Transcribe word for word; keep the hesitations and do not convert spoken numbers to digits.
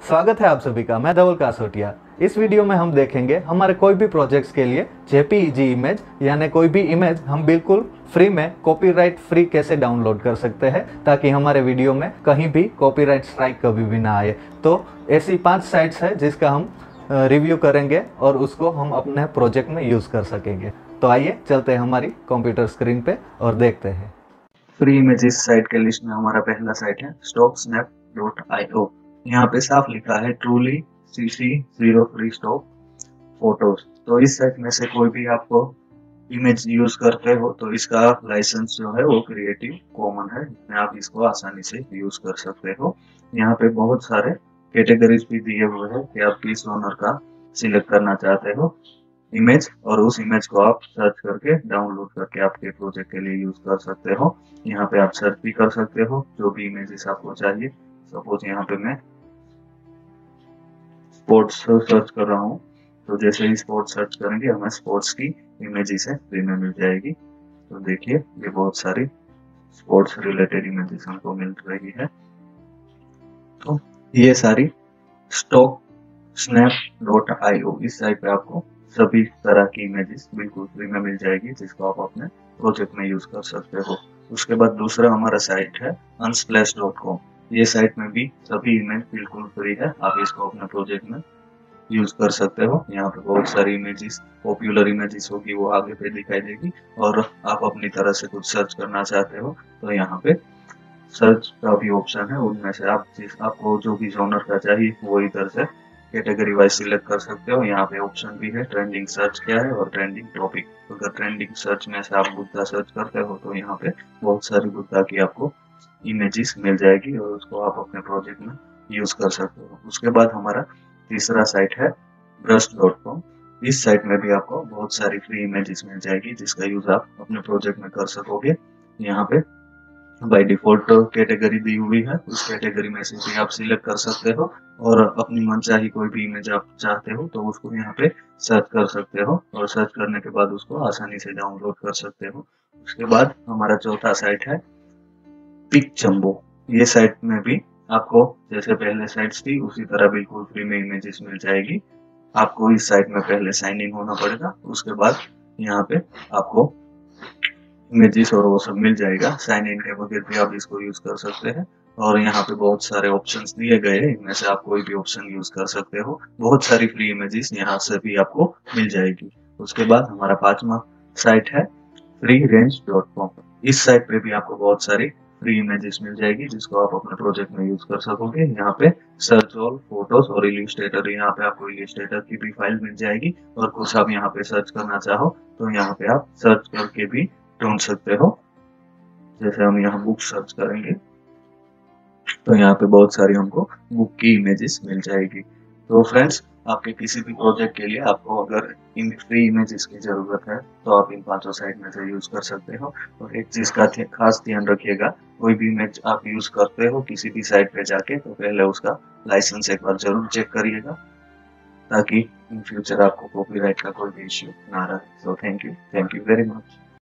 स्वागत है आप सभी का। मैं धवल कासोटिया। इस वीडियो में हम देखेंगे हमारे कोई भी प्रोजेक्ट्स के लिए जेपीईजी इमेज यानी कोई भी इमेज हम बिल्कुल फ्री में कॉपीराइट फ्री कैसे डाउनलोड कर सकते हैं ताकि हमारे वीडियो में कहीं भी कॉपीराइट स्ट्राइक कभी भी ना आए। तो ऐसी पांच साइट्स है जिसका हम रिव्यू करेंगे और उसको हम अपने प्रोजेक्ट में यूज़ कर सकेंगे। तो आइए चलते हैं हमारी कंप्यूटर स्क्रीन पे और देखते हैं। फ्री इमेजेस साइट के लिस्ट में हमारा पहला साइट है stock snap dot I O. यहाँ पे साफ लिखा है truly CC zero free stock photos. तो इस साइट में से कोई भी आपको इमेज यूज करते हो तो इसका लाइसेंस जो है वो क्रिएटिव कॉमन है, जिसमें आप इसको आसानी से यूज कर सकते हो। यहाँ पे बहुत सारे कैटेगरीज भी दिए हुए हैं कि आप किस ओनर का सिलेक्ट करना चाहते हो इमेज, और उस इमेज को आप सर्च करके डाउनलोड करके आपके प्रोजेक्ट के लिए यूज कर सकते हो। यहाँ पे आप सर्च भी कर सकते हो जो भी इमेजेस आपको चाहिए। सपोज यहाँ पे मैं स्पोर्ट्स सर्च कर रहा हूँ, तो जैसे ही स्पोर्ट्स सर्च करेंगे हमें स्पोर्ट्स की इमेजेस है फ्री में मिल जाएगी। तो देखिए ये बहुत सारी स्पोर्ट्स रिलेटेड इमेजेस हमको मिल रही है। तो ये सारी stock snap dot I O इस साइट पे आपको सभी तरह की इमेजेस बिल्कुल फ्री में मिल जाएगी, जिसको आप अपने प्रोजेक्ट में यूज कर सकते हो। उसके बाद दूसरा हमारा साइट है अनस्प्लैश डॉट कॉम। ये साइट में भी सभी इमेज बिल्कुल फ्री है, आप इसको अपने प्रोजेक्ट में यूज कर सकते हो। यहाँ पे बहुत सारी इमेजेस पॉपुलर इमेजेस होगी वो आगे पे दिखाई देगी, और आप अपनी तरह से कुछ सर्च करना चाहते हो तो यहाँ पे सर्च का भी ऑप्शन है। उनमें से आप जिस आपको जो भी जॉनर का चाहिए वो इधर से कैटेगरी वाइज सिलेक्ट कर सकते हो। यहाँ पे ऑप्शन भी है ट्रेंडिंग सर्च क्या है और ट्रेंडिंग टॉपिक। तो अगर ट्रेंडिंग सर्च में से आप बुद्धा सर्च करते हो तो यहाँ पे बहुत सारी बुद्धा की आपको इमेजेस मिल जाएगी और उसको आप अपने प्रोजेक्ट में यूज कर सकते हो। उसके बाद हमारा तीसरा साइट है ब्रश डॉट कॉम। इस साइट में भी आपको बहुत सारी फ्री इमेजेस मिल जाएगी जिसका यूज आप अपने प्रोजेक्ट में कर सकोगे। यहाँ पे बाय डिफॉल्ट कैटेगरी दी हुई है, उस कैटेगरी में से भी आप सिलेक्ट कर सकते हो और अपनी मनचाही कोई भी इमेज आप चाहते हो तो उसको यहाँ पे सर्च कर सकते हो, और सर्च करने के बाद उसको आसानी से डाउनलोड कर सकते हो। उसके बाद हमारा चौथा साइट है पिकजंबो। ये साइट में भी आपको जैसे पहले साइट्स थी उसी तरह बिल्कुल फ्री में इमेजेस मिल जाएगी। आपको इस साइट में पहले साइन इन होना पड़ेगा, उसके बाद यहाँ पे आपको इमेजेस और वो सब मिल जाएगा। साइन इन के बगैर भी आप इसको यूज कर सकते हैं, और यहाँ पे बहुत सारे ऑप्शंस दिए गए हैं, इनमें से आप कोई भी ऑप्शन यूज कर सकते हो। बहुत सारी फ्री इमेजेस यहाँ से भी आपको मिल जाएगी। उसके बाद हमारा पांचवा साइट है फ्री रेंज डॉट कॉम। इस साइट पे भी आपको बहुत सारी फ्री इमेजेस मिल जाएगी जिसको आप अपने प्रोजेक्ट में यूज कर सकोगे। यहाँ पे सर्च ऑल फोटोज और इलिस्ट्रेटर, यहाँ पे आपको इलिस्ट्रेटर की भी फाइल मिल जाएगी, और कुछ आप यहाँ पे सर्च करना चाहो तो यहाँ पे आप सर्च करके भी ढूंढ सकते हो। जैसे हम यहाँ बुक सर्च करेंगे तो यहाँ पे बहुत सारी हमको बुक की इमेजेस मिल जाएगी। तो फ्रेंड्स, आपके किसी भी प्रोजेक्ट के लिए आपको अगर इन फ्री इमेजेस की जरूरत है तो आप इन पांचों साइट में से यूज कर सकते हो। और एक चीज का खास ध्यान रखिएगा, कोई भी इमेज आप यूज करते हो किसी भी साइट पे जाके तो पहले उसका लाइसेंस एक बार जरूर चेक करिएगा, ताकि इन फ्यूचर आपको कॉपीराइट का कोई भी इश्यू ना रहे। So thank you thank you very much.